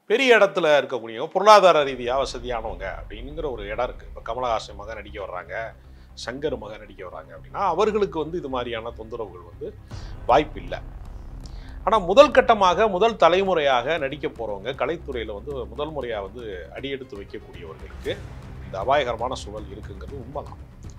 பெரிய இடத்துல இருக்கக்கூடிய பொருளாதார ரீதியாக வசதியானவங்க அப்படிங்கிற ஒரு இடம் இருக்குது. இப்போ கமலஹாசன் மகன் நடிக்க வர்றாங்க, சங்கர் மகன் நடிக்க வர்றாங்க அப்படின்னா அவர்களுக்கு வந்து இது மாதிரியான தொந்தரவுகள் வந்து வாய்ப்பு இல்லை. ஆனால் முதல் கட்டமாக முதல் தலைமுறையாக நடிக்க போகிறவங்க கலைத்துறையில் வந்து முதல் முறையாக வந்து அடியெடுத்து வைக்கக்கூடியவர்களுக்கு இந்த அபாயகரமான சூழல் இருக்குங்கிறது உண்மைதான்.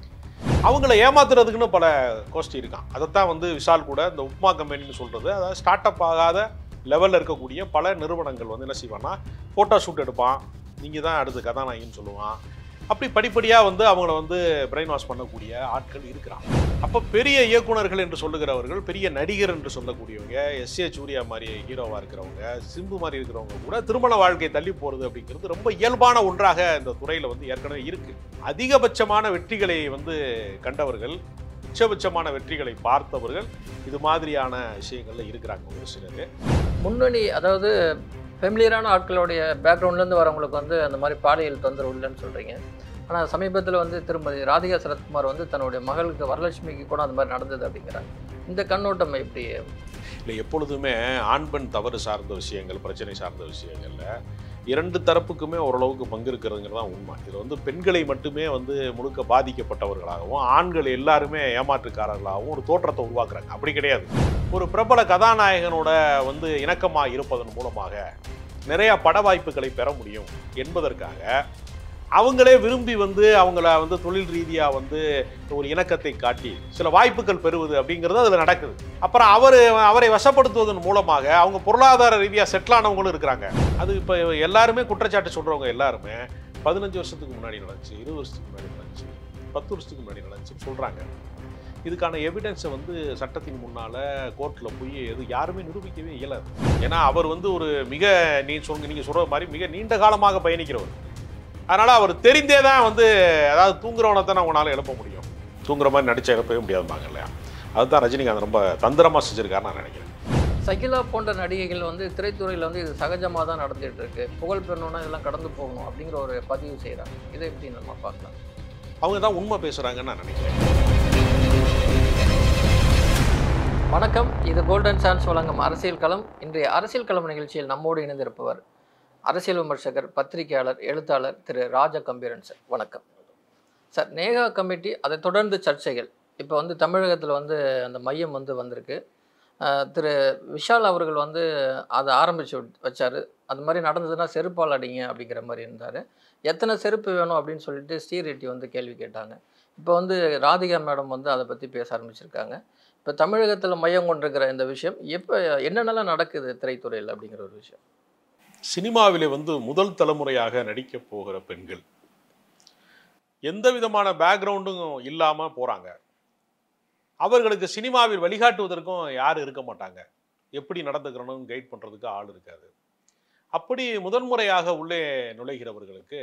அவங்கள ஏமாத்துறதுக்குன்னு பல கோஷ்டி இருக்கான். அதைத்தான் வந்து விஷால் கூட இந்த உப்மா கம்பெனின்னு சொல்கிறது, அதாவது ஸ்டார்ட் அப் ஆகாத லெவலில் இருக்கக்கூடிய பல நிறுவனங்கள் வந்து என்ன செய்வான்னா ஃபோட்டோ ஷூட் எடுப்பான், நீங்கள் தான் அடுத்து கதாநாயகின்னு சொல்லுவான். அப்படி படிப்படியாக வந்து அவங்கள வந்து பிரெயின் வாஷ் பண்ணக்கூடிய ஆட்கள் இருக்கிறாங்க. அப்போ பெரிய இயக்குனர்கள் என்று சொல்லுகிறவர்கள், பெரிய நடிகர் என்று சொல்லக்கூடியவங்க, எஸ்.ஏ. சூர்யா மாதிரி ஹீரோவாக இருக்கிறவங்க, சிம்பு மாதிரி இருக்கிறவங்க கூட திருமண வாழ்க்கையை தள்ளி போகிறது அப்படிங்கிறது ரொம்ப இயல்பான ஒன்றாக இந்த துறையில் வந்து ஏற்கனவே இருக்குது. அதிகபட்சமான வெற்றிகளை வந்து கண்டவர்கள், உச்சபட்சமான வெற்றிகளை பார்த்தவர்கள் இது மாதிரியான விஷயங்கள்ல இருக்கிறாங்க ஒரு சிலர். முன்னணி அதாவது ஃபெமிலியரான ஆட்களுடைய பேக்ரவுண்ட்லேருந்து வரவங்களுக்கு வந்து அந்த மாதிரி பாலியல் தொந்தரவு இல்லைன்னு சொல்கிறீங்க. ஆனால் சமீபத்தில் வந்து திருமதி ராதிகா சரத்குமார் வந்து தன்னுடைய மகளுக்கு வரலட்சுமிக்கு கூட அந்த மாதிரி நடந்தது அப்படிங்கிறாங்க. இந்த கண்ணோட்டம் எப்படி? இல்லை, எப்பொழுதுமே ஆண் பெண் தவறு சார்ந்த விஷயங்கள், பிரச்சனை சார்ந்த விஷயங்கள்ல இரண்டு தரப்புக்குமே ஓரளவுக்கு பங்கு இருக்கிறதுங்கிறது தான் உண்மை. இதில் வந்து பெண்களை மட்டுமே வந்து முழுக்க பாதிக்கப்பட்டவர்களாகவும் ஆண்கள் எல்லாருமே ஏமாற்றுக்காரர்களாகவும் ஒரு தோற்றத்தை உருவாக்குறாங்க. அப்படி கிடையாது. ஒரு பிரபல கதாநாயகனோட வந்து இணக்கமாக இருப்பதன் மூலமாக நிறைய பட வாய்ப்புகளை பெற முடியும் என்பதற்காக அவங்களே விரும்பி வந்து அவங்கள வந்து தொழில் ரீதியாக வந்து ஒரு இணக்கத்தை காட்டி சில வாய்ப்புகள் பெறுவது அப்படிங்கிறது அதில் நடக்குது. அப்புறம் அவரை வசப்படுத்துவதன் மூலமாக அவங்க பொருளாதார ரீதியாக செட்டில் ஆனவங்களும் இருக்கிறாங்க. அது இப்போ எல்லாருமே குற்றச்சாட்டு சொல்கிறவங்க எல்லாருமே 15 வருஷத்துக்கு முன்னாடி நடந்துச்சு, 20 வருஷத்துக்கு முன்னாடி நடந்துச்சு, 10 வருஷத்துக்கு முன்னாடி நடந்துச்சுன்னு சொல்கிறாங்க. இதுக்கான எவிடன்ஸை வந்து சட்டத்தின் முன்னால் கோர்ட்டில் போய் யாருமே நிரூபிக்கவே இயலாது. ஏன்னா அவர் வந்து ஒரு நீங்கள் சொல்கிற மாதிரி மிக நீண்ட காலமாக பயணிக்கிறவர். அதனால் அவர் தெரிந்தே தான் வந்து, அதாவது தூங்குறவனை தான் அவங்களால எழுப்ப முடியும், தூங்குற மாதிரி நடிச்சா எழுப்பவே முடியாதுப்பாங்க இல்லையா. அதுதான் ரஜினிகாந்த் ரொம்ப தந்திரமாக செஞ்சுருக்காருன்னு நான் நினைக்கிறேன். சகிலா போன்ற நடிகைகள் வந்து திரைத்துறையில் வந்து இது சகஜமாக தான் நடந்துகிட்டு இருக்கு, புகழ் பெறணும்னா இதெல்லாம் கடந்து போகணும் அப்படிங்கிற ஒரு பதிவு செய்கிறாங்க. இதை எப்படி நம்ம பார்க்கலாம்? அவங்க தான் உண்மை பேசுகிறாங்கன்னு நான் நினைக்கிறேன். வணக்கம், இது கோல்டன் சான்ஸ் வழங்கும் அரசியல் களம். இன்றைய அரசியல் களம் நிகழ்ச்சியில் நம்மோடு இணைந்திருப்பவர் அரசியல் விமர்சகர், பத்திரிகையாளர், எழுத்தாளர் திரு ராஜ கம்பீரன் சார். வணக்கம் சார். நேகா கமிட்டி, அதை தொடர்ந்து சர்ச்சைகள் இப்போ வந்து தமிழகத்தில் வந்து அந்த மையம் வந்து வந்திருக்கு. திரு விஷால் அவர்கள் வந்து அதை ஆரம்பித்து வச்சார். அது மாதிரி நடந்ததுன்னா செருப்பால் அடிங்க அப்படிங்கிற மாதிரி இருந்தார். எத்தனை செருப்பு வேணும் அப்படின்னு சொல்லிட்டு ஸ்ரீரெட்டி வந்து கேள்வி கேட்டாங்க. இப்போ வந்து ராதிகா மேடம் வந்து அதை பற்றி பேச ஆரம்பிச்சிருக்காங்க. இப்போ தமிழகத்தில் மையம் கொண்டிருக்கிற இந்த விஷயம் எப்போ என்னென்னலாம் நடக்குது திரைத்துறையில் அப்படிங்கிற ஒரு விஷயம். சினிமாவிலே வந்து முதல் தலைமுறையாக நடிக்க போகிற பெண்கள் எந்த விதமான பேக்ரவுண்டும் இல்லாமல் போகிறாங்க. அவர்களுக்கு சினிமாவில் வழிகாட்டுவதற்கும் யாரும் இருக்க மாட்டாங்க, எப்படி நடந்துக்கிறணும் கைட் பண்ணுறதுக்கு ஆள் இருக்காது. அப்படி முதன்முறையாக உள்ளே நுழைகிறவர்களுக்கு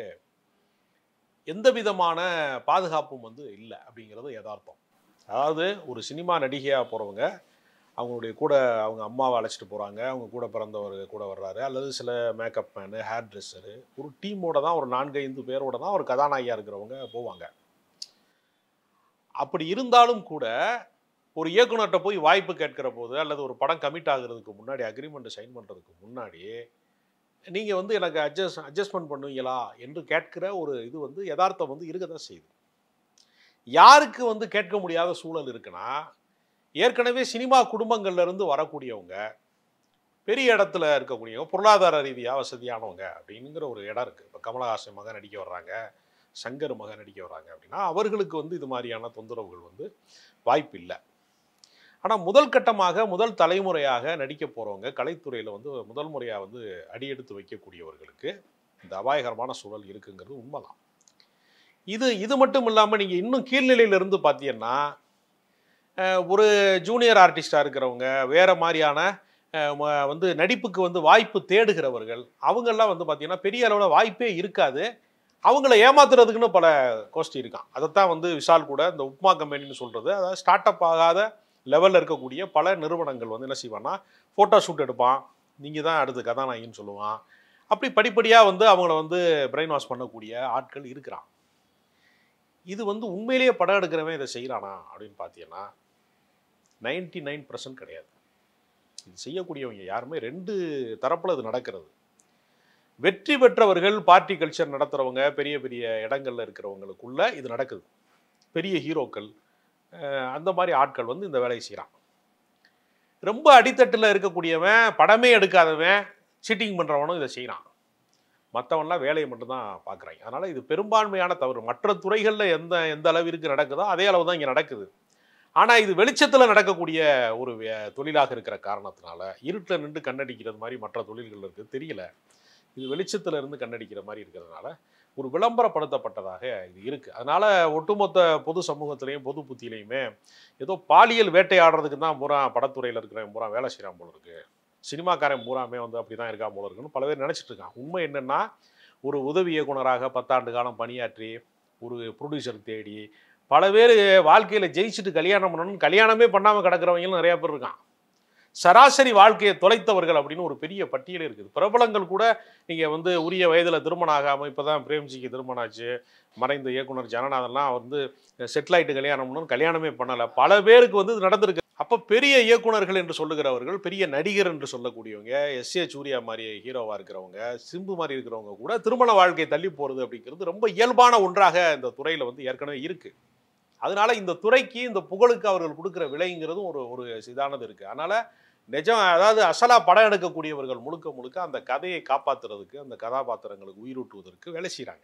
எந்த விதமான பாதுகாப்பும் வந்து இல்லை அப்படிங்கிறது யதார்த்தம். அதாவது ஒரு சினிமா நடிகையாக போகிறவங்க அவங்களுடைய கூட அவங்க அம்மாவை அழைச்சிட்டு போகிறாங்க, அவங்க கூட பிறந்தவர் கூட வர்றாரு, அல்லது சில மேக்கப் மேனு, ஹேர் ட்ரெஸ்ஸரு, ஒரு டீமோட தான், ஒரு 4-5 பேரோட தான் ஒரு கதாநாயகியாக இருக்கிறவங்க போவாங்க. அப்படி இருந்தாலும் கூட ஒரு இயக்குனர்கிட்ட போய் வாய்ப்பு கேட்கிற போது, அல்லது ஒரு படம் கமிட் ஆகுறதுக்கு முன்னாடி, அக்ரிமெண்ட் சைன் பண்ணுறதுக்கு முன்னாடி நீங்கள் வந்து எனக்கு அட்ஜஸ்ட்மெண்ட் பண்ணுவீங்களா என்று கேட்கிற ஒரு இது வந்து யதார்த்தம் வந்து இருக்க தான் செய்யுது. யாருக்கு வந்து கேட்க முடியாத சூழல் இருக்குன்னா, ஏற்கனவே சினிமா குடும்பங்கள்ல இருந்து வரக்கூடியவங்க, பெரிய இடத்துல இருக்கக்கூடியவங்க, பொருளாதார ரீதியாக வசதியானவங்க அப்படிங்கிற ஒரு இடம் இருக்குது. இப்போ கமலஹாசன் மகன் நடிக்க வர்றாங்க, சங்கர் மகன் நடிக்க வர்றாங்க அப்படின்னா அவர்களுக்கு வந்து இது மாதிரியான தொந்தரவுகள் வந்து வாய்ப்பு இல்லை. ஆனால் முதல் கட்டமாக முதல் தலைமுறையாக நடிக்க போகிறவங்க கலைத்துறையில் வந்து முதல் முறையாக வந்து அடியெடுத்து வைக்கக்கூடியவர்களுக்கு இந்த அபாயகரமான சூழல் இருக்குங்கிறது உண்மைதான். இது மட்டும் இல்லாமல் நீங்கள் இன்னும் கீழ்நிலையிலிருந்து பார்த்தீங்கன்னா, ஒரு ஜூனியர் ஆர்டிஸ்டாக இருக்கிறவங்க, வேறு மாதிரியான வந்து நடிப்புக்கு வந்து வாய்ப்பு தேடுகிறவர்கள், அவங்கெல்லாம் வந்து பார்த்திங்கன்னா பெரிய அளவில் வாய்ப்பே இருக்காது. அவங்கள ஏமாத்துறதுக்குன்னு பல கோஷ்டி இருக்கான். அதைத்தான் வந்து விஷால் கூட இந்த உப்மா கம்பெனின்னு சொல்கிறது, அதாவது ஸ்டார்ட் அப் ஆகாத லெவலில் இருக்கக்கூடிய பல நிறுவனங்கள் வந்து என்ன செய்வான்னா ஃபோட்டோ ஷூட் எடுப்பான், நீங்கள் தான் அடுத்து கதாநாயகின்னு சொல்லுவான். அப்படி படிப்படியாக வந்து அவங்கள வந்து பிரெயின் வாஷ் பண்ணக்கூடிய ஆட்கள் இருக்கிறான். இது வந்து உண்மையிலேயே படம் எடுக்கிறவன் இதை செய்கிறானா அப்படின்னு பார்த்தீங்கன்னா 99% கிடையாது. இது செய்யக்கூடியவங்க யாருமே 2 தரப்பில் இது நடக்கிறது. வெற்றி பெற்றவர்கள் பார்ட்டி கல்ச்சர் நடத்துகிறவங்க பெரிய பெரிய இடங்கள்ல இருக்கிறவங்களுக்குள்ள இது நடக்குது. பெரிய ஹீரோக்கள் அந்த மாதிரி ஆட்கள் வந்து இந்த வேலையை செய்கிறான். ரொம்ப அடித்தட்டில் இருக்கக்கூடியவன், படமே எடுக்காதவன், சீட்டிங் பண்ணுறவனும் இதை செய்கிறான். மற்றவன்லாம் வேலையை மட்டும்தான் பார்க்குறாங்க. அதனால் இது பெரும்பான்மையான தவறு. மற்ற துறைகளில் எந்த அளவிற்கு நடக்குதோ அதே அளவு தான் இங்கே நடக்குது. ஆனால் இது வெளிச்சத்தில் நடக்கக்கூடிய ஒரு தொழிலாக இருக்கிற காரணத்தினால இருட்டில் நின்று கண்ணடிக்கிறது மாதிரி மற்ற தொழில்கள் இருக்குது தெரியல. இது வெளிச்சத்தில் இருந்து கண்ணடிக்கிற மாதிரி இருக்கிறதுனால ஒரு விளம்பரப்படுத்தப்பட்டதாக இது இருக்குது. அதனால் ஒட்டுமொத்த பொது சமூகத்திலையும் பொது புத்தியிலையுமே ஏதோ பாலியல் வேட்டையாடுறதுக்கு தான் பூரா படத்துறையில் இருக்கிறவன் பூரா வேலை செய்கிறான் போல இருக்குது, சினிமாக்காரன் பூராமே வந்து அப்படி தான் இருக்கா போல இருக்குன்னு பல பேர் நினச்சிட்டு இருக்கான். உண்மை என்னென்னா, ஒரு உதவி இயக்குனராக 10 ஆண்டு காலம் பணியாற்றி ஒரு ப்ரொடியூசர் தேடி பல பேர் வாழ்க்கையில் ஜெயிச்சுட்டு கல்யாணம் பண்ணணும்னு கல்யாணமே பண்ணாமல் கிடக்கிறவங்களும் நிறையா பேர் இருக்கான். சராசரி வாழ்க்கையை தொலைத்தவர்கள் அப்படின்னு ஒரு பெரிய பட்டியலே இருக்குது. பிரபலங்கள் கூட நீங்கள் வந்து உரிய வயதில் திருமணம் ஆகாமல், இப்போ தான் பிரேம்ஜிக்கு திருமணம் ஆச்சு, மறைந்த இயக்குனர் ஜனநாதன்லாம் வந்து செட்டில் ஆகிட்டு கல்யாணம் பண்ணணும்னு கல்யாணமே பண்ணலை. பல பேருக்கு வந்து இது நடந்திருக்கு. அப்போ பெரிய இயக்குனர்கள் என்று சொல்லுகிறவர்கள், பெரிய நடிகர் என்று சொல்லக்கூடியவங்க, எஸ்.ஏ. சூர்யா மாதிரி ஹீரோவாக இருக்கிறவங்க, சிம்பு மாதிரி இருக்கிறவங்க கூட திருமண வாழ்க்கையை தள்ளி போகிறது அப்படிங்கிறது ரொம்ப இயல்பான ஒன்றாக இந்த துறையில் வந்து ஏற்கனவே இருக்குது. அதனால இந்த துறைக்கு, இந்த புகழுக்கு அவர்கள் கொடுக்குற விலைங்கிறதும் ஒரு இதானது இருக்குது. அதனால் அதாவது அசலாக படம் எடுக்கக்கூடியவர்கள் முழுக்க முழுக்க அந்த கதையை காப்பாற்றுறதுக்கு, அந்த கதாபாத்திரங்களுக்கு உயிரூட்டுவதற்கு வேலை செய்கிறாங்க.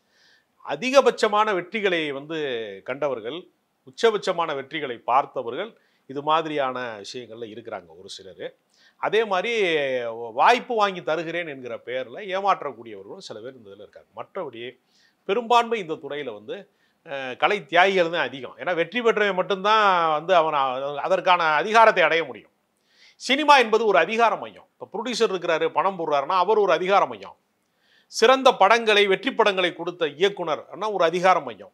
அதிகபட்சமான வெற்றிகளை வந்து கண்டவர்கள், உச்சபட்சமான வெற்றிகளை பார்த்தவர்கள் இது மாதிரியான விஷயங்கள்ல இருக்கிறாங்க ஒரு சிலர். அதே மாதிரி வாய்ப்பு வாங்கி தருகிறேன் என்கிற பெயரில் ஏமாற்றக்கூடியவர்களும் சில பேர் இந்த இதில் இருக்காங்க. மற்றபடி பெரும்பான்மை இந்த துறையில் வந்து கலை தியாகிகள் தான் அதிகம். ஏன்னா வெற்றி பெற்றவன் மட்டும்தான் வந்து அவன் அதற்கான அதிகாரத்தை அடைய முடியும். சினிமா என்பது ஒரு அதிகார மையம். இப்போ ப்ரொடியூசர் இருக்கிறாரு, பணம் போடுறாருன்னா அவர் ஒரு அதிகார மையம். சிறந்த படங்களை, வெற்றி படங்களை கொடுத்த இயக்குனர் ஒரு அதிகார மையம்.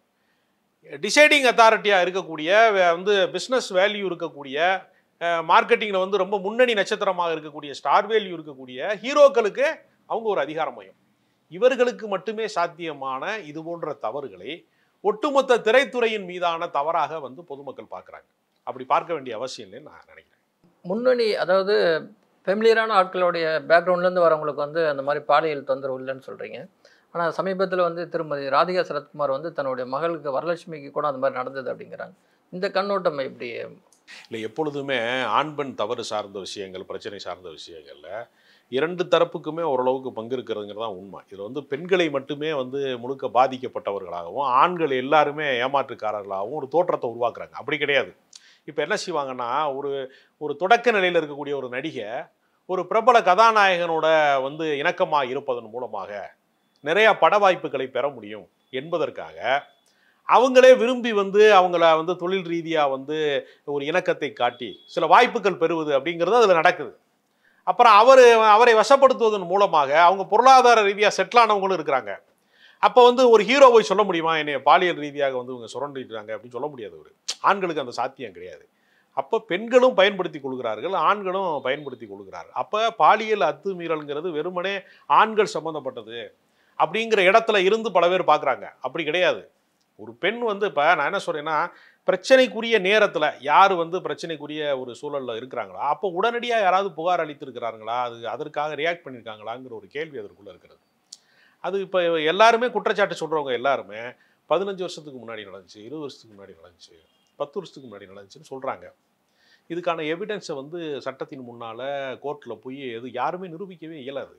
டிசைடிங் அத்தாரிட்டியாக இருக்கக்கூடிய, வந்து பிஸ்னஸ் வேல்யூ இருக்கக்கூடிய, மார்க்கெட்டிங்கில் வந்து ரொம்ப முன்னணி நட்சத்திரமாக இருக்கக்கூடிய, ஸ்டார் வேல்யூ இருக்கக்கூடிய ஹீரோக்களுக்கு அவங்க ஒரு அதிகார மையம். இவர்களுக்கு மட்டுமே சாத்தியமான இது போன்ற தவறுகளை ஒட்டுமொத்த திரைத்துறையின் மீதான தவறாக வந்து பொதுமக்கள் பார்க்குறாங்க. அப்படி பார்க்க வேண்டிய அவசியம் இல்லைன்னு நான் நினைக்கிறேன். முன்னணி, அதாவது ஃபெமிலியரான ஆட்களுடைய பேக்ரவுண்ட்லேருந்து வரவங்களுக்கு வந்து அந்த மாதிரி பாலியல் தொந்தரவு இல்லைன்னு சொல்கிறீங்க. ஆனால் சமீபத்தில் வந்து திருமதி ராதிகா சரத்குமார் வந்து தன்னுடைய மகளுக்கு வரலட்சுமிக்கு கூட அந்த மாதிரி நடந்தது அப்படிங்கிறாங்க. இந்த கண்ணோட்டம் எப்படி? இல்லை, எப்பொழுதுமே ஆண் பெண் தவறு சார்ந்த விஷயங்கள், பிரச்சனை சார்ந்த விஷயங்களில் இரண்டு தரப்புக்குமே ஓரளவுக்கு பங்கு இருக்கிறதுங்கிறது தான் உண்மை. இதில் வந்து பெண்களை மட்டுமே வந்து முழுக்க பாதிக்கப்பட்டவர்களாகவும், ஆண்கள் எல்லாருமே ஏமாற்றுக்காரர்களாகவும் ஒரு தோற்றத்தை உருவாக்குறாங்க. அப்படி கிடையாது. இப்போ என்ன செய்வாங்கன்னா, ஒரு தொடக்க நிலையில் இருக்கக்கூடிய ஒரு நடிகை ஒரு பிரபல கதாநாயகனோட வந்து இணக்கமாக இருப்பதன் மூலமாக நிறையா பட வாய்ப்புகளை பெற முடியும் என்பதற்காக அவங்களே விரும்பி வந்து அவங்கள வந்து தொழில் ரீதியாக வந்து ஒரு இணக்கத்தை காட்டி சில வாய்ப்புகள் பெறுவது அப்படிங்கிறது அதில் நடக்குது. அப்புறம் அவரை வசப்படுத்துவதன் மூலமாக அவங்க பொருளாதார ரீதியாக செட்டில் ஆனவங்களும் இருக்கிறாங்க. அப்போ வந்து ஒரு ஹீரோ போய் சொல்ல முடியுமா, என்னை பாலியல் ரீதியாக வந்து இவங்க சுரண்டிட்டாங்க அப்படின்னு சொல்ல முடியாது. ஆண்களுக்கு அந்த சாத்தியம் கிடையாது. அப்போ பெண்களும் பயன்படுத்தி கொள்கிறார்கள், ஆண்களும் பயன்படுத்தி கொள்கிறார்கள். அப்போ பாலியல் அத்துமீறல்ங்கிறது வெறுமனே ஆண்கள் சம்மந்தப்பட்டது அப்படிங்கிற இடத்துல இருந்து பல பேர் பார்க்குறாங்க. அப்படி கிடையாது. ஒரு பெண் வந்து, இப்போ நான் என்ன சொல்கிறேன்னா, பிரச்சனைக்குரிய நேரத்தில் யார் வந்து பிரச்சனைக்குரிய ஒரு சூழலில் இருக்கிறாங்களா, அப்போ உடனடியாக யாராவது புகார் அளித்திருக்கிறாங்களா, அதற்காக ரியாக்ட் பண்ணியிருக்காங்களாங்கிற ஒரு கேள்வி அதற்குள்ளே இருக்கிறது. அது இப்போ எல்லாருமே குற்றச்சாட்டு சொல்கிறவங்க எல்லாருமே 15 வருஷத்துக்கு முன்னாடி நடந்துச்சு, 20 வருஷத்துக்கு முன்னாடி நடந்துச்சு, 10 வருஷத்துக்கு முன்னாடி நடந்துச்சுன்னு சொல்கிறாங்க. இதுக்கான எவிடன்ஸை வந்து சட்டத்தின் முன்னால் கோர்ட்டில் போய் யாருமே நிரூபிக்கவே இயலாது.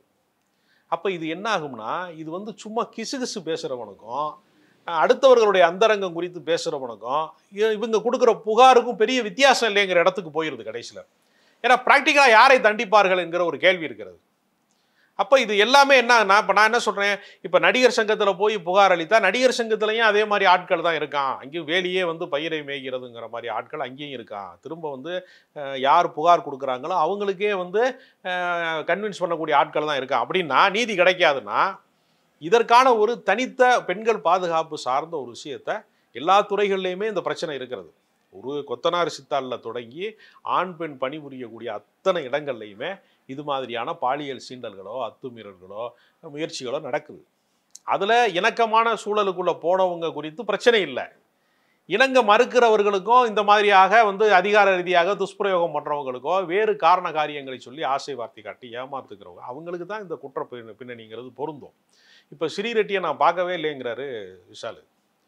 அப்போ இது என்ன ஆகும்னா, இது வந்து சும்மா கிசுகிசு பேசுகிறவனுக்கும் அடுத்தவர்களுடைய அந்தரங்கம் குறித்து பேசுகிறவனுக்கும் இவங்க கொடுக்குற புகாருக்கும் பெரிய வித்தியாசம் இல்லைங்கிற இடத்துக்கு போயிடுது கடைசியில். ஏன்னா ப்ராக்டிக்கலாக யாரை தண்டிப்பார்கள் என்கிற ஒரு கேள்வி இருக்கிறது. அப்போ இது எல்லாமே என்னன்னா, இப்போ நான் என்ன சொல்கிறேன், இப்போ நடிகர் சங்கத்தில் போய் புகார் அளித்தா நடிகர் சங்கத்துலையும் அதே மாதிரி ஆட்கள் தான் இருக்கான். அங்கேயும் வேலையே வந்து பயிரை மேய்கிறதுங்கிற மாதிரி ஆட்கள் அங்கேயும் இருக்கான். திரும்ப வந்து யார் புகார் கொடுக்குறாங்களோ அவங்களுக்கே வந்து கன்வின்ஸ் பண்ணக்கூடிய ஆட்கள் தான் இருக்கான். அப்படின்னா நீதி கிடைக்காதுன்னா, இதற்கான ஒரு தனித்த பெண்கள் பாதுகாப்பு சார்ந்த ஒரு விஷயத்தை எல்லா துறைகள்லையுமே இந்த பிரச்சனை இருக்கிறது. ஒரு கொத்தனார் சித்தாளில் தொடங்கி ஆண் பெண் பணிபுரியக்கூடிய அத்தனை இடங்கள்லையுமே இது மாதிரியான பாலியல் சீண்டல்களோ அத்துமீறல்களோ முயற்சிகளோ நடக்குது. அதில் இணக்கமான சூழலுக்குள்ளே போனவங்க குறித்து பிரச்சனை இல்லை. இணங்க மறுக்கிறவர்களுக்கும் இந்த மாதிரியாக வந்து அதிகார ரீதியாக துஷ்பிரயோகம் பண்ணுறவங்களுக்கோ வேறு காரண காரியங்களை சொல்லி ஆசை வார்த்தை காட்டி ஏமாத்துக்கிறவங்க அவங்களுக்கு தான் இந்த குற்ற பின்னணிங்கிறது பொருந்தும். இப்போ ஸ்ரீரெட்டியை நான் பார்க்கவே இல்லைங்கிறாரு விஷால்.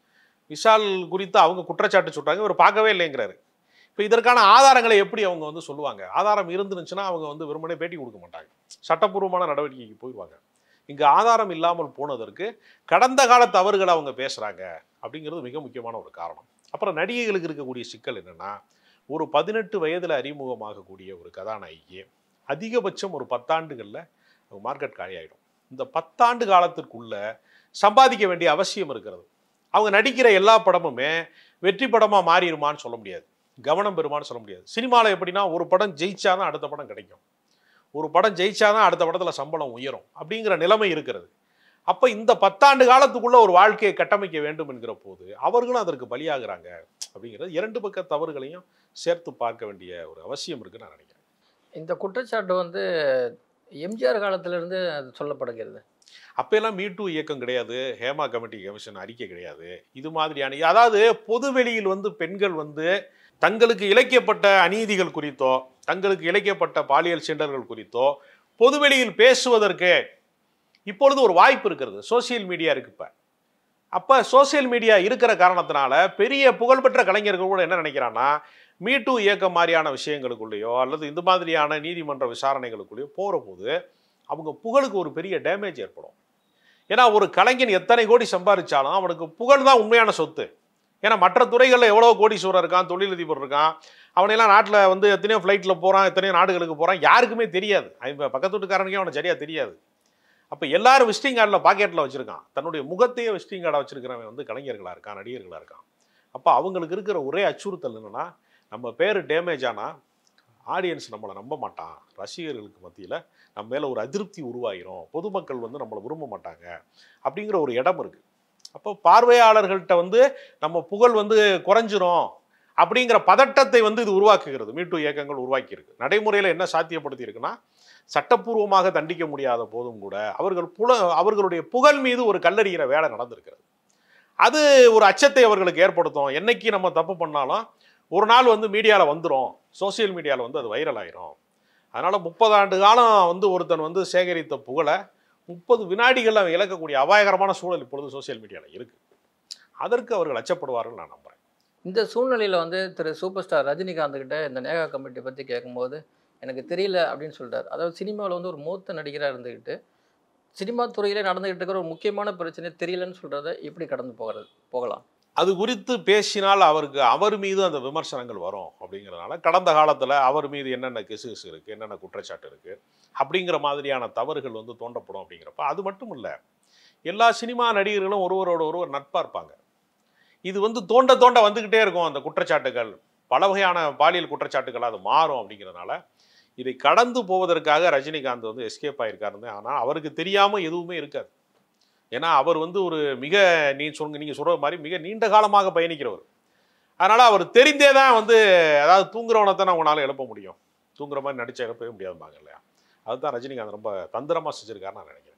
விஷால் குறித்து அவங்க குற்றச்சாட்டு சொல்கிறாங்க, இவர் பார்க்கவே இல்லைங்கிறாரு. இப்போ இதற்கான ஆதாரங்களை எப்படி அவங்க வந்து சொல்லுவாங்க? ஆதாரம் இருந்துருந்துச்சுன்னா அவங்க வந்து வெறுமனே பேட்டி கொடுக்க மாட்டாங்க, சட்டப்பூர்வமான நடவடிக்கைக்கு போயிடுவாங்க. இங்கே ஆதாரம் இல்லாமல் போனதற்கு கடந்த கால தவறுகளை அவங்க பேசுகிறாங்க அப்படிங்கிறது மிக முக்கியமான ஒரு காரணம். அப்புறம் நடிகைகளுக்கு இருக்கக்கூடிய சிக்கல் என்னென்னா, ஒரு 18 வயதில் அறிமுகமாகக்கூடிய ஒரு கதாநாயகி அதிகபட்சம் ஒரு 10 ஆண்டுகளில் மார்க்கெட் காலியாயிடும். இந்த 10 ஆண்டு காலத்திற்குள்ள சம்பாதிக்க வேண்டிய அவசியம் இருக்கிறது. அவங்க நடிக்கிற எல்லா படமுமே வெற்றி படமாக மாறிடுமான்னு சொல்ல முடியாது, கவனம் பெறுமான்னு சொல்ல முடியாது. சினிமாவில் எப்படின்னா ஒரு படம் ஜெயிச்சாதான் அடுத்த படம் கிடைக்கும், ஒரு படம் ஜெயிச்சாதான் அடுத்த படத்தில் சம்பளம் உயரும் அப்படிங்கிற நிலைமை இருக்கிறது. அப்போ இந்த 10 ஆண்டு காலத்துக்குள்ள ஒரு வாழ்க்கையை கட்டமைக்க வேண்டும் என்கிற போது அவர்களும் அதற்கு பலியாகிறாங்க அப்படிங்கிறது இரண்டு பக்க தவறுகளையும் சேர்த்து பார்க்க வேண்டிய ஒரு அவசியம் இருக்குன்னு நான் நினைக்கிறேன். இந்த குற்றச்சாட்டு வந்து எம்ஜிஆர் காலத்திலிருந்து அது சொல்லப்படுகிறது. அப்பெல்லாம் மீட்டு இயக்கம் கிடையாது, ஹேமா கமிட்டி கமிஷன் அறிக்கை கிடையாது. இது மாதிரியான அதாவது பொதுவெளியில் வந்து பெண்கள் வந்து தங்களுக்கு இழைக்கப்பட்ட அநீதிகள் குறித்தோ தங்களுக்கு இழைக்கப்பட்ட பாலியல் சீண்டல்கள் குறித்தோ பொதுவெளியில் பேசுவதற்கு இப்பொழுது ஒரு வாய்ப்பு இருக்கிறது. சோசியல் மீடியா இருக்கு. அப்போ சோசியல் மீடியா இருக்கிற காரணத்தினால பெரிய புகழ்பெற்ற கலைஞர்கள் கூட என்ன நினைக்கிறான்னா, மீட்டு இயக்கம் மாதிரியான விஷயங்களுக்குள்ளேயோ அல்லது இந்த மாதிரியான நீதிமன்ற விசாரணைகளுக்குள்ளேயோ போகிற போது அவங்க புகழுக்கு ஒரு பெரிய டேமேஜ் ஏற்படும். ஏன்னா ஒரு கலைஞன் எத்தனை கோடி சம்பாதிச்சாலும் அவனுக்கு புகழ் தான் உண்மையான சொத்து. ஏன்னா மற்ற துறைகளில் எவ்வளோ கோடீஸ்வரர் இருக்கான், தொழிலதிபர் இருக்கான், அவனையெல்லாம் நாட்டில் வந்து எத்தனையோ ஃப்ளைட்டில் போகிறான், எத்தனையோ நாடுகளுக்கு போகிறான், யாருக்குமே தெரியாது. பக்கத்து வீட்டுக்காரனுக்கே அவனை சரியாக தெரியாது. அப்போ எல்லாரும் விசிட்டிங் கார்டில் பாக்கெட்டில் வச்சுருக்கான், தன்னுடைய முகத்தையே விசிட்டிங் கார்டாக வச்சுருக்கிறவன் வந்து கலைஞர்களாக இருக்கான், நடிகர்களாக இருக்கான். அப்போ அவங்களுக்கு இருக்கிற ஒரே அச்சுறுத்தல் என்னென்னா, நம்ம பேர் டேமேஜ் ஆனால் ஆடியன்ஸ் நம்மளை நம்ப மாட்டான், ரசிகர்களுக்கு மத்தியில் நம்ம மேலே ஒரு அதிருப்தி உருவாகிரும், பொதுமக்கள் வந்து நம்மளை விரும்ப மாட்டாங்க அப்படிங்கிற ஒரு இடம் இருக்குது. அப்போ பார்வையாளர்கள்ட்ட வந்து நம்ம புகழ் வந்து குறைஞ்சிரும் அப்படிங்கிற பதட்டத்தை வந்து இது உருவாக்குகிறது. மீட்டு இயக்கங்கள் உருவாக்கியிருக்கு. நடைமுறையில் என்ன சாத்தியப்படுத்தி இருக்குன்னா, சட்டப்பூர்வமாக தண்டிக்க முடியாத போதும் கூட அவர்களுடைய புகழ் மீது ஒரு கல்லறிகிற வேலை நடந்திருக்கிறது. அது ஒரு அச்சத்தை அவர்களுக்கு ஏற்படுத்தும். என்னைக்கு நம்ம தப்பு பண்ணாலும் ஒரு நாள் வந்து மீடியாவில் வந்துடும், சோசியல் மீடியாவில் வந்து அது வைரல் ஆயிரும். அதனால் 30 ஆண்டு காலம் வந்து ஒருத்தன் வந்து சேகரித்த புகழை 30 வினாடிகள் அவன் இழக்கக்கூடிய அபாயகரமான சூழல் இப்பொழுது சோசியல் மீடியாவில் இருக்குது. அதற்கு அவர்கள் அச்சப்படுவார்கள் நான் நம்புகிறேன். இந்த சூழ்நிலையில் வந்து திரு சூப்பர் ஸ்டார் ரஜினிகாந்த் கிட்ட இந்த நேகா கமிட்டி பற்றி கேட்கும்போது எனக்கு தெரியல அப்படின்னு சொல்லிட்டார். அதாவது சினிமாவில் வந்து ஒரு மூத்த நடிகராக இருந்துக்கிட்டு சினிமா துறையிலே நடந்துகிட்டு இருக்கிற ஒரு முக்கியமான பிரச்சனை தெரியலன்னு சொல்கிறத எப்படி கடந்து போகலாம்? அது குறித்து பேசினால் அவர் மீது அந்த விமர்சனங்கள் வரும் அப்படிங்கிறதுனால கடந்த காலத்தில் அவர் மீது என்னென்ன கேசஸ் இருக்குது, என்னென்ன குற்றச்சாட்டு இருக்குது அப்படிங்கிற மாதிரியான தவறுகள் வந்து தோண்டப்படும். அப்படிங்கிறப்ப அது மட்டும் இல்லை, எல்லா சினிமா நடிகர்களும் ஒருவரோட ஒருவர் நட்பாக இருப்பாங்க. இது வந்து தோண்ட தோண்ட வந்துக்கிட்டே இருக்கும். அந்த குற்றச்சாட்டுகள் பல வகையான பாலியல் குற்றச்சாட்டுகள் அது மாறும். அப்படிங்கிறதுனால இதை கடந்து போவதற்காக ரஜினிகாந்த் வந்து எஸ்கேப் ஆகியிருக்காருன்னு. ஆனால் அவருக்கு தெரியாமல் எதுவுமே இருக்காது. ஏன்னா அவர் வந்து ஒரு நீங்கள் சொல்கிற மாதிரி மிக நீண்ட காலமாக பயணிக்கிறவர். அதனால் அவர் தெரிந்தே தான் வந்து, அதாவது தூங்குறவனை தான் உங்களால் எழுப்ப முடியும், தூங்குற மாதிரி நடிச்சா எழுப்பவே முடியாதுப்பாங்க இல்லையா. அதுதான் ரஜினிகாந்த் ரொம்ப தந்திரமாக செஞ்சுருக்காருன்னு நான் நினைக்கிறேன்.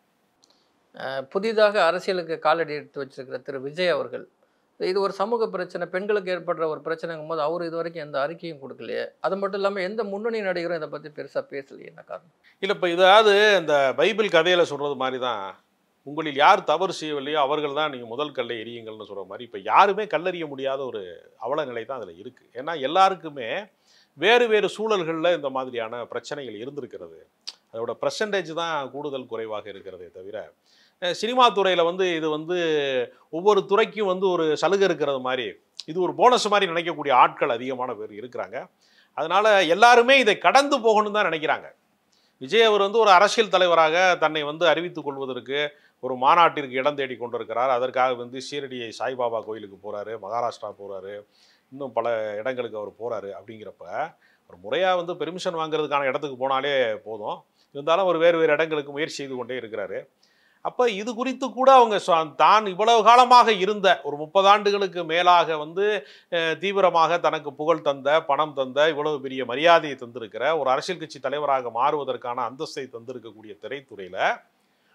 புதிதாக அரசியலுக்கு காலடி எடுத்து வச்சிருக்கிற திரு விஜய் அவர்கள், இது ஒரு சமூக பிரச்சனை, பெண்களுக்கு ஏற்படுற ஒரு பிரச்சனைங்கும் போது அவர் இது வரைக்கும் எந்த அறிக்கையும் கொடுக்கலையே. அது மட்டும் இல்லாமல் எந்த முன்னணி நடிகரும் இதை பற்றி பெருசாக பேசலையே, என்ன காரணம்? இல்லை, இப்போ இதாவது இந்த பைபிள் கதையில் சொல்கிறது மாதிரி தான், உங்களில் யார் தவறு செய்யவில்லையோ அவர்கள் தான் நீங்கள் முதல் கல்லை எரியுங்கள்னு சொல்கிற மாதிரி இப்போ யாருமே கல்லறிய முடியாத ஒரு அவல நிலை தான் அதில் இருக்குது. ஏன்னா எல்லாருக்குமே வேறு வேறு சூழல்களில் இந்த மாதிரியான பிரச்சனைகள் இருந்திருக்கிறது. அதோட பர்சன்டேஜ் தான் கூடுதல் குறைவாக இருக்கிறதே தவிர, சினிமா துறையில் வந்து இது வந்து ஒவ்வொரு துறைக்கும் வந்து ஒரு சலுகை இருக்கிறது மாதிரி, இது ஒரு போனஸ் மாதிரி நினைக்கக்கூடிய ஆட்கள் அதிகமான பேர் இருக்கிறாங்க. அதனால் எல்லாருமே இதை கடந்து போகணும்னு தான் நினைக்கிறாங்க. விஜய் அவர் வந்து ஒரு அரசியல் தலைவராக தன்னை வந்து அறிவித்துக் கொள்வதற்கு ஒரு மாநாட்டிற்கு இடம் தேடி கொண்டிருக்கிறார். அதற்காக வந்து ஷீரடி சாய்பாபா கோயிலுக்கு போகிறாரு, மகாராஷ்டிரா போகிறாரு, இன்னும் பல இடங்களுக்கு அவர் போகிறாரு. அப்படிங்கிறப்ப ஒரு முறையாக வந்து பெர்மிஷன் வாங்குறதுக்கான இடத்துக்கு போனாலே போதும். இருந்தாலும் அவர் வேறு வேறு இடங்களுக்கு முயற்சி செய்து கொண்டே இருக்கிறாரு. அப்போ இது குறித்து கூட அவங்க தான் இவ்வளவு காலமாக இருந்த ஒரு 30 ஆண்டுகளுக்கு மேலாக வந்து தீவிரமாக தனக்கு புகழ் தந்த, பணம் தந்த, இவ்வளவு பெரிய மரியாதையை தந்திருக்கிற ஒரு அரசியல் கட்சி தலைவராக மாறுவதற்கான அந்தஸ்தை தந்திருக்கக்கூடிய திரைத்துறையில்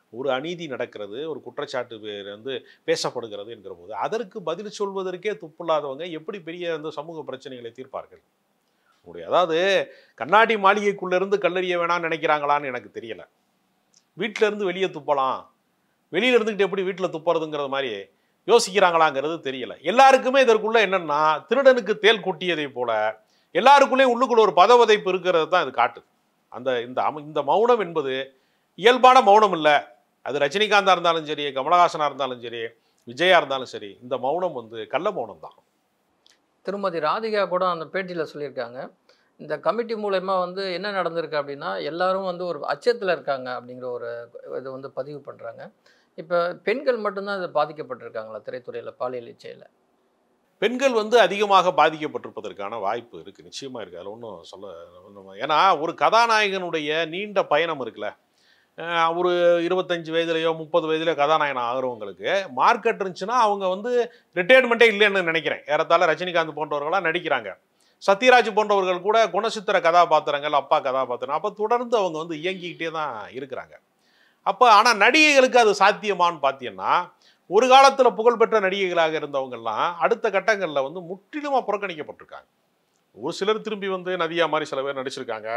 ஒரு அநீதி நடக்கிறது, ஒரு குற்றச்சாட்டு வந்து பேசப்படுகிறது என்கிற போது அதற்கு பதில் சொல்வதற்கே துப்பில்லாதவங்க எப்படி பெரிய அந்த சமூக பிரச்சனைகளை தீர்ப்பார்கள்? அதாவது கண்ணாடி மாளிகைக்குள்ள இருந்து கல்லெறிய வேணாம்னு நினைக்கிறாங்களான்னு எனக்கு தெரியல. வீட்டில இருந்து வெளியே துப்பலாம், வெளியில இருந்துகிட்டு எப்படி வீட்டில் துப்புறதுங்கிறது மாதிரி யோசிக்கிறாங்களாங்கிறது தெரியல. எல்லாருக்குமே இதற்குள்ள என்னன்னா, திருடனுக்கு தேல் கொட்டியதை போல எல்லாருக்குள்ளேயும் உள்ளுக்குள்ள ஒரு பதவதைப்பு இருக்கிறது தான் இது காட்டுது. அந்த இந்த மௌனம் என்பது இயல்பான மௌனம் இல்லை. அது ரஜினிகாந்தா இருந்தாலும் சரி, கமலஹாசனா இருந்தாலும் சரி, விஜயா இருந்தாலும் சரி, இந்த மௌனம் வந்து கள்ள மௌனம் தான். திருமதி ராதிகா கூட அந்த பேட்டியில் சொல்லியிருக்காங்க, இந்த கமிட்டி மூலயமா வந்து என்ன நடந்திருக்கு அப்படின்னா, எல்லாரும் வந்து ஒரு அச்சத்தில் இருக்காங்க அப்படிங்கிற ஒரு இது வந்து பதிவு பண்ணுறாங்க. இப்போ பெண்கள் மட்டும்தான் இது பாதிக்கப்பட்டிருக்காங்களா திரைத்துறையில் பாலியல் இச்சையில்? பெண்கள் வந்து அதிகமாக பாதிக்கப்பட்டிருப்பதற்கான வாய்ப்பு இருக்கு, நிச்சயமா இருக்கு. அதில் ஒன்றும் ஏன்னா ஒரு கதாநாயகனுடைய நீண்ட பயணம் இருக்குல்ல, ஒரு 25 வயதுலையோ 30 வயதுலையோ கதாநாயகன் ஆகிறவங்களுக்கு மார்க்கெட் இருந்துச்சுன்னா அவங்க வந்து ரிட்டையர்மெண்ட்டே இல்லைன்னு நினைக்கிறேன். ஏறத்தாழ ரஜினிகாந்த் போன்றவர்களாக நடிக்கிறாங்க. சத்யராஜ் போன்றவர்கள் கூட குணசித்திர கதாபாத்திரங்கள், அப்பா கதாபாத்திரம், அப்போ தொடர்ந்து அவங்க வந்து இயங்கிக்கிட்டே தான் இருக்கிறாங்க. அப்போ ஆனால் நடிகைகளுக்கு அது சாத்தியமானு பார்த்தீங்கன்னா, ஒரு காலத்தில் புகழ்பெற்ற நடிகைகளாக இருந்தவங்கெல்லாம் அடுத்த கட்டங்களில் வந்து முற்றிலுமாக புறக்கணிக்கப்பட்டிருக்காங்க. ஒரு சிலர் திரும்பி வந்து நதியா மாதிரி சில பேர் நடிச்சிருக்காங்க,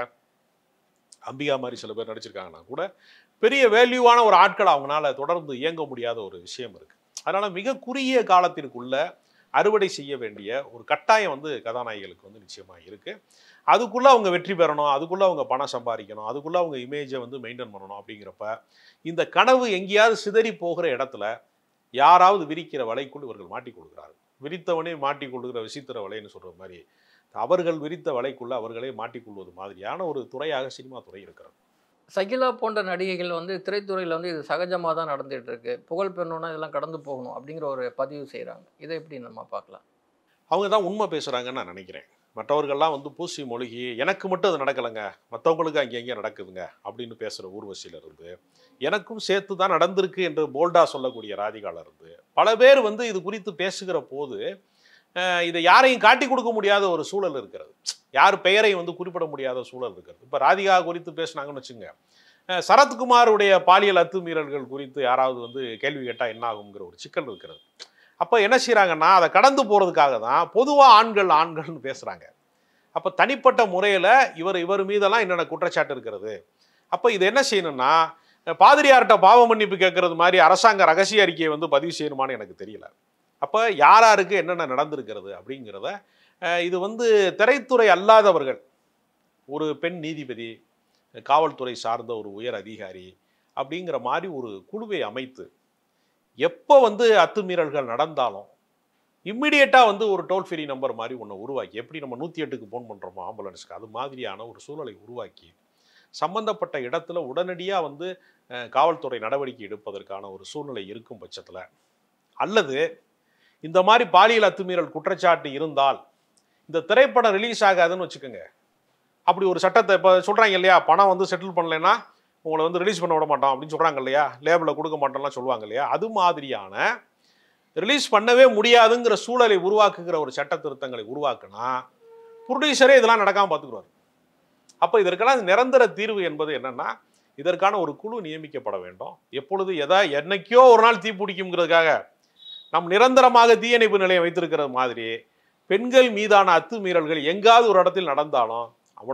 அம்பிகா மாதிரி சில பேர் நடிச்சிருக்காங்கன்னா கூட பெரிய வேல்யூவான ஒரு ஆட்கள் அவங்களால தொடர்ந்து இயங்க முடியாத ஒரு விஷயம் இருக்கு. அதனால மிக குறுகிய காலத்திற்குள்ள அறுவடை செய்ய வேண்டிய ஒரு கட்டாயம் வந்து கதாநாயகிகளுக்கு வந்து நிச்சயமா இருக்கு. அதுக்குள்ள அவங்க வெற்றி பெறணும், அதுக்குள்ள அவங்க பணம் சம்பாதிக்கணும், அதுக்குள்ள அவங்க இமேஜை வந்து மெயின்டைன் பண்ணணும். அப்படிங்கிறப்ப இந்த கனவு எங்கேயாவது சிதறி போகிற இடத்துல யாராவது விரிக்கிற வலைக்குள் இவர்கள் மாட்டிக்கொள்கிறார்கள். விரித்தவனே மாட்டிக்கொள்கிற விசித்திர வலைன்னு சொல்ற மாதிரி அவர்கள் விரித்த வலைக்குள்ள அவர்களே மாட்டிக்கொள்வது மாதிரியான ஒரு துறையாக சினிமா துறை இருக்கிறது. சகிலா போன்ற நடிகைகள் வந்து திரைத்துறையில் வந்து இது சகஜமாக தான் நடந்துகிட்டு இருக்கு, புகழ் பெறணும்னா இதெல்லாம் கடந்து போகணும் அப்படிங்கிற ஒரு பதிவு செய்கிறாங்க. இதை எப்படி நம்ம பார்க்கலாம்? அவங்க தான் உண்மை பேசுகிறாங்கன்னு நான் நினைக்கிறேன். மற்றவர்கள்லாம் வந்து பூசி மொழிகி எனக்கு மட்டும் அது நடக்கலைங்க, மற்றவங்களுக்கு அங்கே எங்கேயும் நடக்குதுங்க அப்படின்னு பேசுகிற ஊர்வசியில் இருந்து, எனக்கும் சேர்த்து தான் நடந்திருக்கு என்று போல்டா சொல்லக்கூடிய ராதிகால இருந்து பல பேர் வந்து இது குறித்து பேசுகிற போது இதை யாரையும் காட்டி கொடுக்க முடியாத ஒரு சூழல் இருக்கிறது. யார் பெயரையும் வந்து குறிப்பிட முடியாத சூழல் இருக்கிறது. இப்போ ராதிகா குறித்து பேசினாங்கன்னு வச்சுங்க, சரத்குமாருடைய பாலியல் அத்துமீறல்கள் குறித்து யாராவது வந்து கேள்வி கேட்டால் என்ன ஆகுங்கிற ஒரு சிக்கல் இருக்கிறது. அப்போ என்ன செய்கிறாங்கன்னா, அதை கடந்து போகிறதுக்காக தான் பொதுவாக ஆண்கள்னு பேசுகிறாங்க. அப்போ தனிப்பட்ட முறையில் இவர் மீதெல்லாம் என்னென்ன குற்றச்சாட்டு இருக்கிறது. அப்போ இது என்ன செய்யணும்னா, பாதிரியார்கிட்ட பாவ மன்னிப்பு கேட்கறது மாதிரி அரசாங்க ரகசிய அறிக்கையை வந்து பதிவு செய்யணுமான்னு எனக்கு தெரியல. அப்போ யாருக்கு என்னென்ன நடந்திருக்கிறது அப்படிங்கிறத இது வந்து திரைத்துறை அல்லாதவர்கள், ஒரு பெண் நீதிபதி, காவல்துறை சார்ந்த ஒரு உயர் அதிகாரி அப்படிங்கிற மாதிரி ஒரு குழுவை அமைத்து எப்போ வந்து அத்துமீறல்கள் நடந்தாலும் இம்மிடியேட்டாக வந்து ஒரு டோல் ஃப்ரீ நம்பர் மாதிரி ஒன்று உருவாக்கி, எப்படி நம்ம 108க்கு ஃபோன் பண்ணுறோமோ ஆம்புலன்ஸுக்கு, அது மாதிரியான ஒரு சூழலை உருவாக்கி சம்பந்தப்பட்ட இடத்துல உடனடியாக வந்து காவல்துறை நடவடிக்கை எடுப்பதற்கான ஒரு சூழ்நிலை இருக்கும் பட்சத்தில், அல்லது இந்த மாதிரி பாலியல் அத்துமீறல் குற்றச்சாட்டு இருந்தால் இந்த திரைப்படம் ரிலீஸ் ஆகாதுன்னு வச்சுக்கோங்க. அப்படி ஒரு சட்டத்தை இப்போ சொல்கிறாங்க இல்லையா, பணம் வந்து செட்டில் பண்ணலைன்னா உங்களை வந்து ரிலீஸ் பண்ண விட மாட்டோம் அப்படின்னு சொல்கிறாங்க இல்லையா, லேபிளில் கொடுக்க மாட்டோம்லாம் சொல்லுவாங்க இல்லையா, அது மாதிரியான ரிலீஸ் பண்ணவே முடியாதுங்கிற சூழலை உருவாக்குகிற ஒரு சட்ட திருத்தங்களை உருவாக்குனா ப்ரொடியூசரே இதெல்லாம் நடக்காமல் பார்த்துக்குவார். அப்போ இதற்கெல்லாம் நிரந்தர தீர்வு என்பது என்னன்னா, இதற்கான ஒரு குழு நியமிக்கப்பட வேண்டும். எப்பொழுது என்னைக்கோ ஒரு நாள் தீ பிடிக்குங்கிறதுக்காக நம் நிரந்தரமாக தீயணைப்பு நிலையம் வைத்திருக்கிறது மாதிரி பெண்கள் மீதான அத்துமீறல்கள் எங்காவது ஒரு இடத்தில் நடந்தாலும்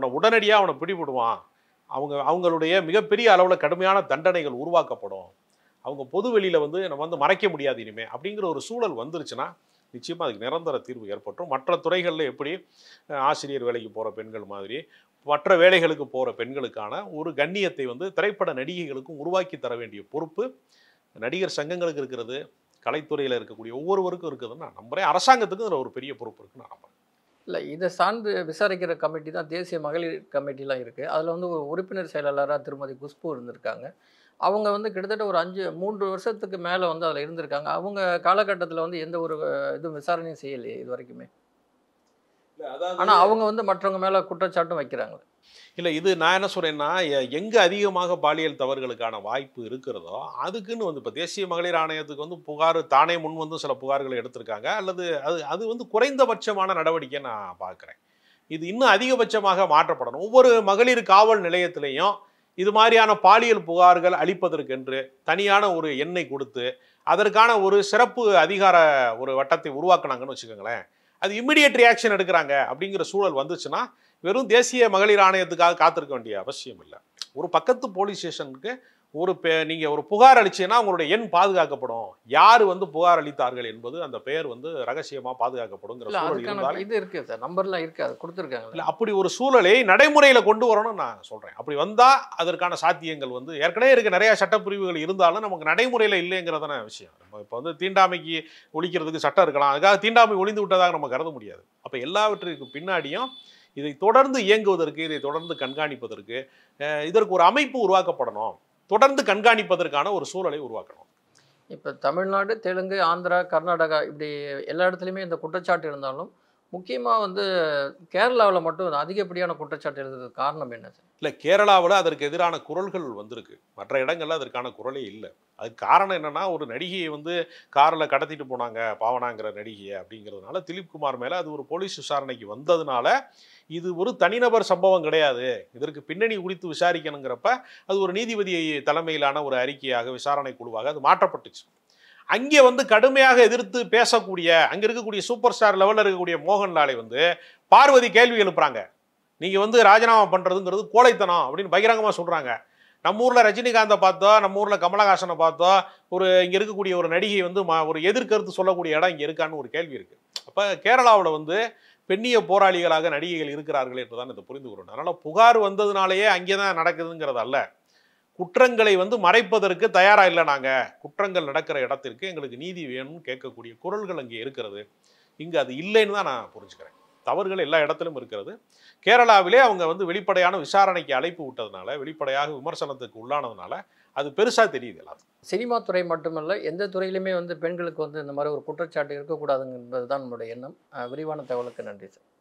அவனை பிடிபடுவான். அவங்களுடைய மிகப்பெரிய அளவில் கடுமையான தண்டனைகள் உருவாக்கப்படும். அவங்க பொது வெளியில் வந்து நம்ம வந்து மறைக்க முடியாது இனிமே அப்படிங்கிற ஒரு சூழல் வந்துருச்சுன்னா நிச்சயமாக அதுக்கு நிரந்தர தீர்வு ஏற்பட்டுரும். மற்ற துறைகளில் எப்படி ஆசிரியர் வேலைக்கு போகிற பெண்கள் மாதிரி மற்ற வேலைகளுக்கு போகிற பெண்களுக்கான ஒரு கண்ணியத்தை வந்து திரைப்பட நடிகைகளுக்கும் உருவாக்கி தர வேண்டிய பொறுப்பு நடிகர் சங்கங்களுக்கு இருக்கிறது, கலைத்துறையில் இருக்கக்கூடிய ஒவ்வொருவருக்கும் இருக்குதுன்னு நான் நம்புகிறேன். அரசாங்கத்துக்கு அதில் ஒரு பெரிய பொறுப்பு இருக்குன்னு நான் நம்புகிறேன். இல்லை, இதை சார்ந்து விசாரிக்கிற கமிட்டி தான் தேசிய மகளிர் கமிட்டிலாம் இருக்குது. அதில் வந்து ஒரு உறுப்பினர் செயலாளராக திருமதி குஷ்பு இருந்திருக்காங்க. அவங்க வந்து கிட்டத்தட்ட ஒரு 3 வருஷத்துக்கு மேலே வந்து அதில் இருந்திருக்காங்க. அவங்க காலகட்டத்தில் வந்து எந்த ஒரு இதுவும் விசாரணையும் செய்யலையே இது வரைக்குமே. ஆனால் அவங்க வந்து மற்றவங்க மேலே குற்றச்சாட்டும் வைக்கிறாங்க. இல்லை, இது நான் என்ன சொல்கிறேன்னா, எங்கே அதிகமாக பாலியல் தவறுகளுக்கான வாய்ப்பு இருக்கிறதோ அதுக்குன்னு வந்து இப்போ தேசிய மகளிர் ஆணையத்துக்கு வந்து புகார் தானே முன் வந்து சில புகார்களை எடுத்திருக்காங்க. அல்லது அது வந்து குறைந்தபட்சமான நடவடிக்கை நான் பார்க்குறேன். இது இன்னும் அதிகபட்சமாக மாற்றப்படணும். ஒவ்வொரு மகளிர் காவல் நிலையத்திலையும் இது மாதிரியான பாலியல் புகார்கள் அளிப்பதற்கென்று தனியான ஒரு எண்ணை கொடுத்து அதற்கான ஒரு சிறப்பு அதிகார ஒரு வட்டத்தை உருவாக்குனாங்கன்னு வச்சுக்கோங்களேன். அது இம்மிடியேட் ரியாக்ஷன் எடுக்கிறாங்க அப்படிங்கிற சூழல் வந்துச்சுன்னா வெறும் தேசிய மகளிர் ஆணையத்துக்காக காத்திருக்க வேண்டிய அவசியம் இல்லை. ஒரு பக்கத்து போலீஸ் ஸ்டேஷனுக்கு நீங்கள் ஒரு புகார் அளிச்சீங்கன்னா உங்களுடைய எண் பாதுகாக்கப்படும். யார் வந்து புகார் அளித்தார்கள் என்பது அந்த பெயர் வந்து ரகசியமாக பாதுகாக்கப்படுங்கிற சூழல் இருந்தாலும் இது இருக்கு சார், நம்பர்லாம் இருக்கு, அது கொடுத்துருக்காங்க. இல்லை, அப்படி ஒரு சூழலை நடைமுறையில் கொண்டு வரணும்னு நான் சொல்கிறேன். அப்படி வந்தால் அதற்கான சாத்தியங்கள் வந்து ஏற்கனவே இருக்க நிறையா சட்டப்பிரிவுகள் இருந்தாலும் நமக்கு நடைமுறையில் இல்லைங்கிறதான விஷயம். நம்ம இப்போ வந்து தீண்டாமைக்கு ஒழிக்கிறதுக்கு சட்டம் இருக்கலாம், அதுக்காக தீண்டாமை ஒழிந்து விட்டதாக நம்ம கருத முடியாது. அப்போ எல்லாவற்றிற்கு பின்னாடியும் இதை தொடர்ந்து இயங்குவதற்கு, இதை தொடர்ந்து கண்காணிப்பதற்கு இதற்கு ஒரு அமைப்பு உருவாக்கப்படணும். தொடர்ந்து கண்காணிப்பதற்கான ஒரு சூழலை உருவாக்கணும். இப்போ தமிழ்நாடு, தெலுங்கு, ஆந்திரா, கர்நாடகா இப்படி எல்லா இடத்துலையுமே இந்த குற்றச்சாட்டு இருந்தாலும் முக்கியமாக வந்து கேரளாவில் மட்டும் அதிகப்படியான குற்றச்சாட்டு எழுதுறதுக்கு காரணம் என்ன சார்? இல்லை, கேரளாவில் அதற்கு எதிரான குரல்கள் வந்திருக்கு, மற்ற இடங்களில் அதற்கான குரலே இல்லை. அதுக்கு காரணம் என்னென்னா, ஒரு நடிகையை வந்து காரில் கடத்திட்டு போனாங்க, பாவனாங்கிற நடிகையை அப்படிங்கிறதுனால திலீப் குமார் மேலே அது ஒரு போலீஸ் விசாரணைக்கு வந்ததுனால இது ஒரு தனிநபர் சம்பவம் கிடையாது, இதற்கு பின்னணி குறித்து விசாரிக்கணுங்கிறப்ப அது ஒரு நீதிபதி தலைமையிலான ஒரு அறிக்கையாக விசாரணை குழுவாக அது மாற்றப்பட்டுச்சு. அங்கே வந்து கடுமையாக எதிர்த்து பேசக்கூடிய அங்கே இருக்கக்கூடிய சூப்பர் ஸ்டார் லெவலில் இருக்கக்கூடிய மோகன்லாலை வந்து பார்வதி கேள்வி எழுப்புறாங்க. நீங்கள் வந்து ராஜினாமா பண்ணுறதுங்கிறது கோழைத்தனம் அப்படின்னு பகிரங்கமாக சொல்கிறாங்க. நம்ம ஊரில் ரஜினிகாந்தை பார்த்தோம், நம்ம ஊரில் கமலஹாசனை பார்த்தோம், இங்கே இருக்கக்கூடிய ஒரு நடிகை வந்து ஒரு எதிர்கருத்து சொல்லக்கூடிய இடம் இங்கே இருக்கான்னு ஒரு கேள்வி இருக்குது. அப்போ கேரளாவில் வந்து பெண்ணிய போராளிகளாக நடிகைகள் இருக்கிறார்கள் என்று தான் இதை புரிந்து கொள்ளணும். அதனால் புகார் வந்ததுனாலேயே அங்கே தான் நடக்குதுங்கிறது அல்ல. குற்றங்களை வந்து மறைப்பதற்கு தயாராக இல்லை, நாங்கள் குற்றங்கள் நடக்கிற இடத்திற்கு எங்களுக்கு நீதி வேணும்னு கேட்கக்கூடிய குரல்கள் அங்கே இருக்கிறது. இங்கே அது இல்லைன்னு தான் நான் புரிஞ்சுக்கிறேன். தவறுகள் எல்லா இடத்திலும் இருக்கிறது. கேரளாவிலே அவங்க வந்து வெளிப்படையான விசாரணைக்கு அழைப்பு விட்டதுனால, வெளிப்படையாக விமர்சனத்துக்கு உள்ளானதுனால அது பெருசாக தெரியுது எல்லாத்துக்கும். சினிமா துறை மட்டுமல்ல, எந்த துறையிலுமே வந்து பெண்களுக்கு வந்து இந்த மாதிரி ஒரு குற்றச்சாட்டு இருக்கக்கூடாதுங்கிறது தான் நம்மளுடைய எண்ணம். விரிவான தகவலுக்கு நன்றி சார்.